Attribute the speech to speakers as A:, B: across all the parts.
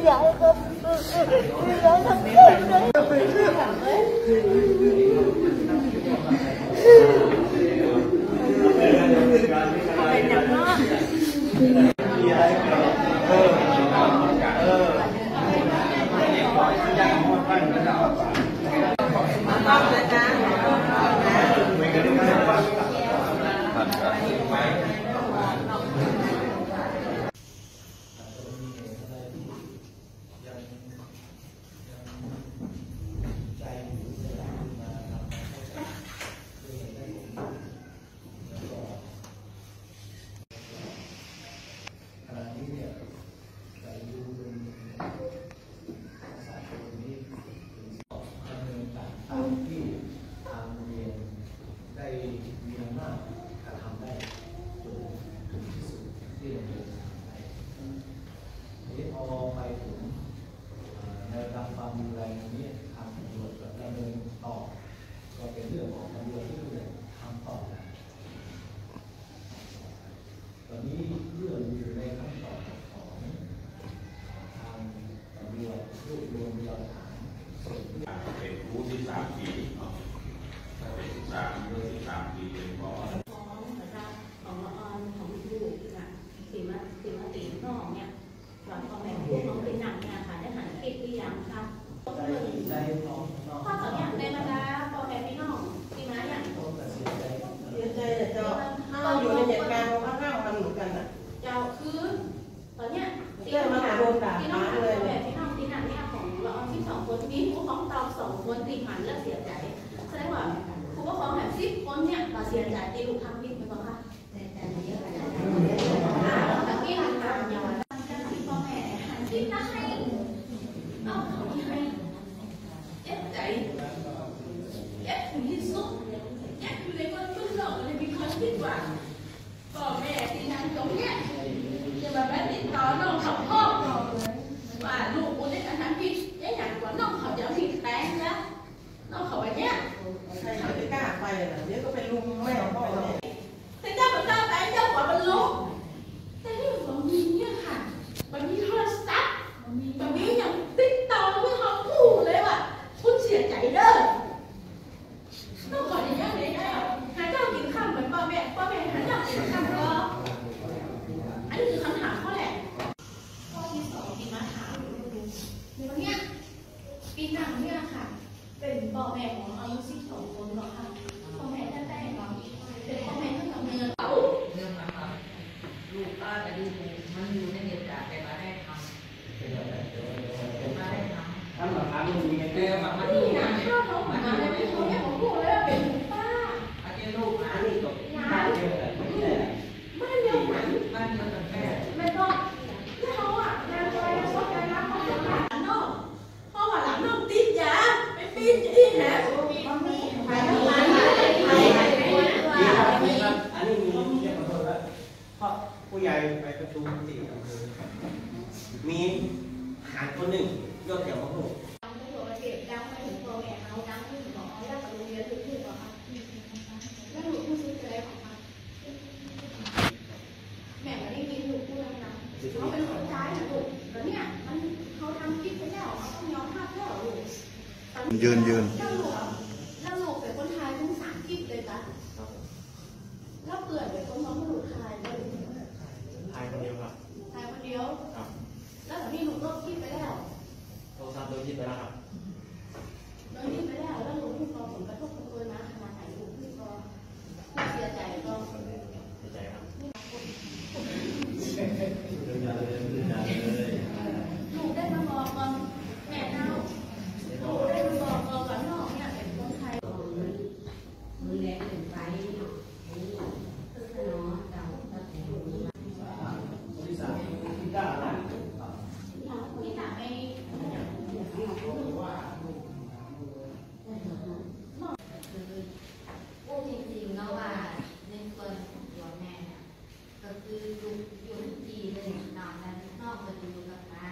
A: อยากครับอยากทำได้อยู่ในเหตุการณ์เราห้ามมันเหมือนกันอ่ะเจ้าคือตอนเนี้ยเรื่องมาหาโดนด่าพี่น้องเลยแบบพี่น้องที่นั่นเนี่ยของเราที่2 คนมีผู้ฟ้องตอบ2 คนตีหันแล้วเสียใจแสดงว่าผู้ฟ้องแบบ10 คนเนี่ยเราเสียใจตีลูกทำผิดไหมบ้างคะแต่เยอะเลยแต่ที่ทำอย่างการที่พ่อแม่หันที่น่าให้เอาเขาให้เจ็บใจเจ็บถึงที่สุดเจ็บอยู่ในก้นทุกข์เราเลยมีความคิดว่าพ่อแม่ที่นั่นตรงเนี้ยจะมาแบบติดต่อน้องเขาพ่อว่าลูกคนนี้ทำผิดอย่างกว่าน้องเขาจะผิดแป้งแล้วน้องเขาแบบเนี้ยใครจะกล้าไปล่ะเดี๋ยวก็ไปลุมแม่พ่อเนี่ยแต่เจ้าของเจ้าแต่เจ้าของมันลุกแต่ที่ของมีเนี่ยค่ะมันมีโทรศัพท์มันมีอย่างติดต่อไม่เขาพูดเลยว่าคุณเสียใจเด้อต้องขออย่างนี้เลยได้หาเจ้ากินข้าวเหมือนพ่อแม่หาเจ้ากินข้าวก็อันนี้คือคำถามข้อแรกข้อที่2ที่มาถามวันนี้ปีหนังเนี่ยค่ะเป็นพ่อแม่ของอายุ12 คนหรอค่ะพ่อแม่แท้ๆเนาะเป็นพ่อแม่ที่ทำเงินเขาเรื่องนะคะลูกป้าแต่ดูมันอยู่ในเหตุการณ์แต่มาได้ทำมาทำลูกมีเรื่องมาที่งานข้าวเขามาในที่เขาเนี่ยผมพูดเลยว่าเป็นป้าอาจจะลูกนะนี่จบบ้านเดียวกันบ้านเดียวกันไม่ต้องเขาอ่ะงานอะไรชอบการรับเขาจะหลังนอกเพราะว่าหลังนอกติดยาไปปีนที่แหนมันมีใครทั้งนั้นอันนี้มีเรื่องขอโทษแล้วเพราะผู้ใหญ่ไปประชุมที่อำเภอมีหารคนหนึ่งยกแถวมาพูดเขาเป็นคนร้ายนะลูกแล้วเนี่ยมันเขาทำคลิปไปแล้วเขาต้องยอมภาพแล้วลูกยืนแล้วลูกเป็นคนไทยทั้ง3 คลิปเลยจ้ะแล้วเปื่อยเป็นคนน้องลูกไทยเลยไทยคนเดียวครับไทยคนเดียวแล้วตอนนี้ลูกลบคลิปไปแล้วโทรศัพท์โดนคลิปไปแล้วครับโดนคลิปไปแล้วแล้วลูกที่พอผลกระทบกับตัวนะขนาดไหนลูกที่พอเสียใจก็เสียใจครับลูกได้มาบอกก่อนแม่เน่าลูกได้มาบอกก่อนน้องเนี่ยเป็นคนไทยมือแรงถึงไปคือขนมเจ้าที่สามที่ด่าอะไรที่ด่าไม่พูดจริงๆแล้วว่าในส่วนของตัวแม่ก็คืออยู่ที่เลยนอนแล้วนอกประตูกับม้า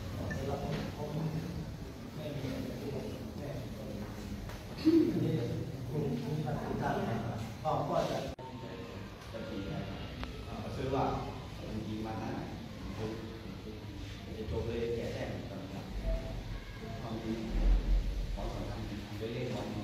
A: ก็จะซื้อว่าจริงๆมา
B: จะจบเลยแก่แท้ตอนนี้ความดีขอสำคัญทำด้วยเลขของ